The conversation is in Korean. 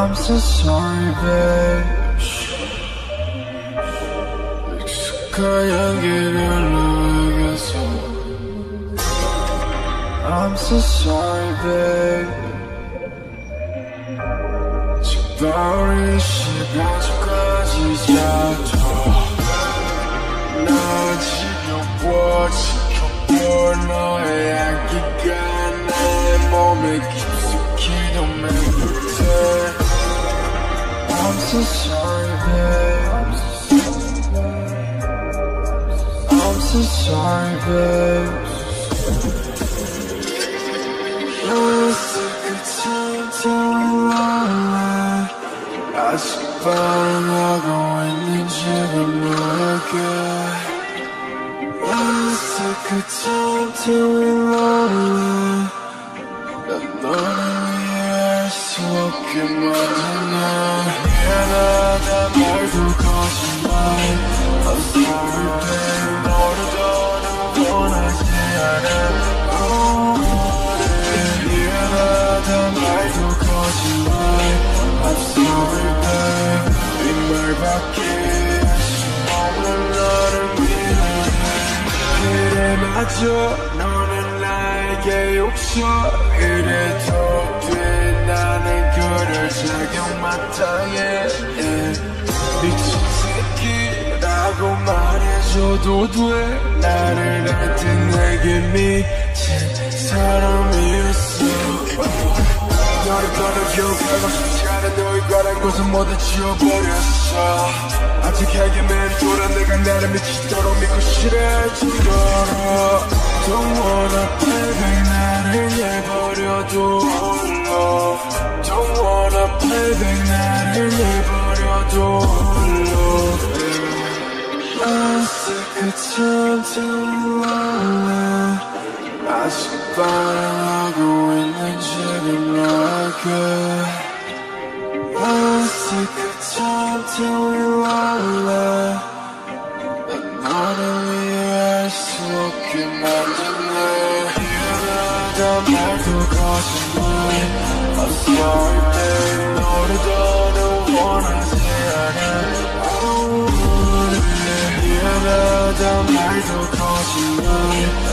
I'm so sorry, babe. 익숙한 향기를 느껴서 I'm so sorry, babe. 지금 시간까지 자도 나 지켜볼 너의 향기가 내 몸에 깊숙이 덤매붙어 I'm so sorry, babe. I'm so sorry, babe. You're sick of telling lies. 아직 반응하고 있는 지금 너에게 You're sick of telling lies. 난 너를 위해 할 수 없게 만드네 미안하다 말도 거짓말 I'm sorry babe 너를 더는 원하지 않아 미안하다 말도 거짓말 I'm sorry babe 이 말밖에 할 수 없는 너를 미안해 그래 맞아 너는 나에게 욕설 이래도 돼 나는 그럴 자격 마땅해 미친 새끼라고 말해줘도 돼 나를 알 때 내게 미친 사람이었어 너를 더는 기억하고 싶지 않아 너의 관한 것은 모두 지워버렸어 아직 향기 맴돌아 내가 나를 미치도록 믿고 싫어지도록 Don't wanna play back 나를 내버려둬 홀로 Don't wanna play back 나를 내버려둬 홀로 I'm sick of telling lies 아직 반응하고 있는 지금 너에게 I'm sick of telling lies 난 너를 위해 할 수 없게 만드네 미안하다 말도 거짓말 I'm sorry babe 너를 더는 원하지 않아 미안하다 말도 거짓말